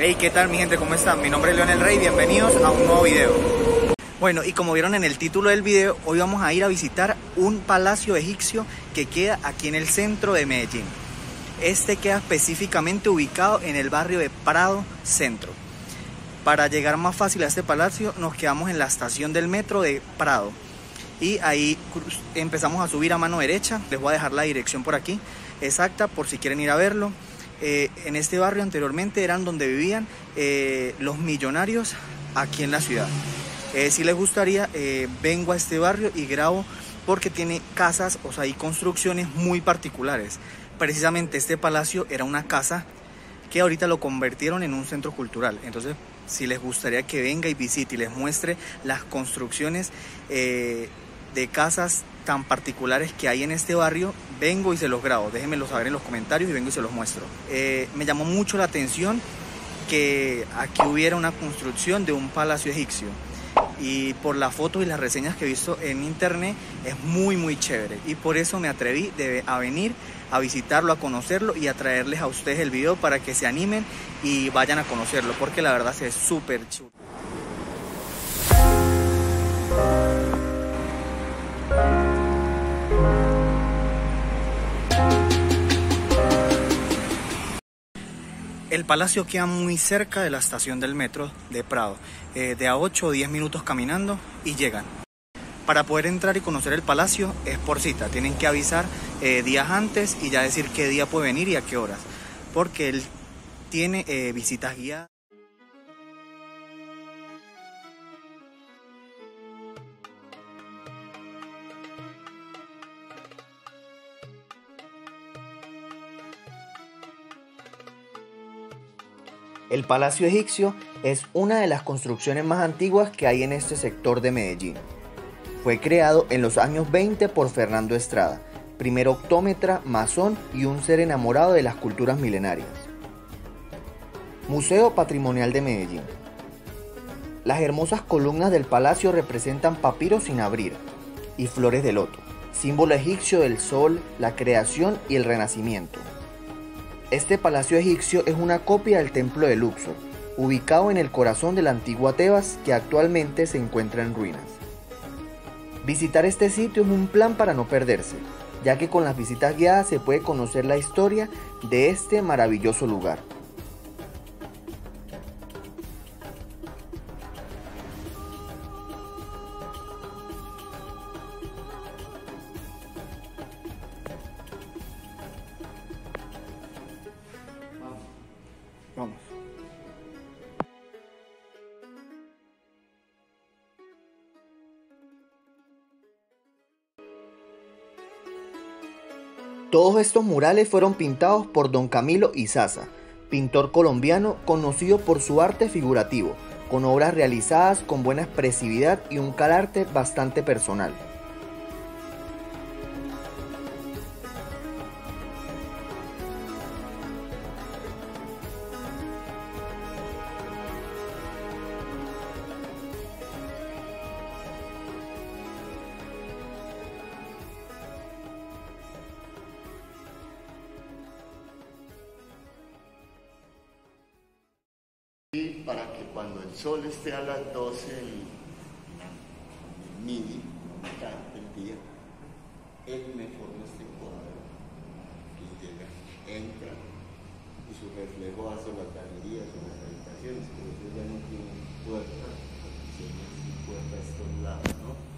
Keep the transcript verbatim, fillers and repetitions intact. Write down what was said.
Hey, ¿qué tal mi gente? ¿Cómo están? Mi nombre es Leonel Rey, bienvenidos a un nuevo video. Bueno, y como vieron en el título del video, hoy vamos a ir a visitar un palacio egipcio que queda aquí en el centro de Medellín. Este queda específicamente ubicado en el barrio de Prado Centro. Para llegar más fácil a este palacio nos quedamos en la estación del metro de Prado. Y ahí empezamos a subir a mano derecha. Les voy a dejar la dirección por aquí exacta por si quieren ir a verlo. Eh, en este barrio anteriormente eran donde vivían eh, los millonarios aquí en la ciudad. Eh, si les gustaría, eh, vengo a este barrio y grabo porque tiene casas, o sea, hay construcciones muy particulares. Precisamente este palacio era una casa que ahorita lo convirtieron en un centro cultural. Entonces, si les gustaría que venga y visite y les muestre las construcciones eh, de casas tan particulares que hay en este barrio, vengo y se los grabo. Déjenmelo saber en los comentarios y vengo y se los muestro. Eh, me llamó mucho la atención que aquí hubiera una construcción de un palacio egipcio. Y por las fotos y las reseñas que he visto en internet es muy muy chévere, y por eso me atreví de, a venir a visitarlo, a conocerlo y a traerles a ustedes el video para que se animen y vayan a conocerlo, porque la verdad se ve súper chulo. El palacio queda muy cerca de la estación del metro de Prado, eh, de a ocho o diez minutos caminando y llegan. Para poder entrar y conocer el palacio es por cita, tienen que avisar eh, días antes y ya decir qué día puede venir y a qué horas, porque él tiene eh, visitas guiadas. El Palacio Egipcio es una de las construcciones más antiguas que hay en este sector de Medellín. Fue creado en los años veinte por Fernando Estrada, primer optómetra, masón y un ser enamorado de las culturas milenarias. Museo Patrimonial de Medellín. Las hermosas columnas del palacio representan papiros sin abrir y flores de loto, símbolo egipcio del sol, la creación y el renacimiento. Este palacio egipcio es una copia del templo de Luxor, ubicado en el corazón de la antigua Tebas, que actualmente se encuentra en ruinas. Visitar este sitio es un plan para no perderse, ya que con las visitas guiadas se puede conocer la historia de este maravilloso lugar. Vamos. Todos estos murales fueron pintados por Don Camilo Izaza, pintor colombiano conocido por su arte figurativo, con obras realizadas con buena expresividad y un carácter bastante personal. Y para que cuando el sol esté a las doce del midi, mitad del día, él me forma este cuadro y llega, entra y su reflejo hace las galerías o las habitaciones, pero eso ya no tiene puerta, porque si no puerta a estos lados, ¿no?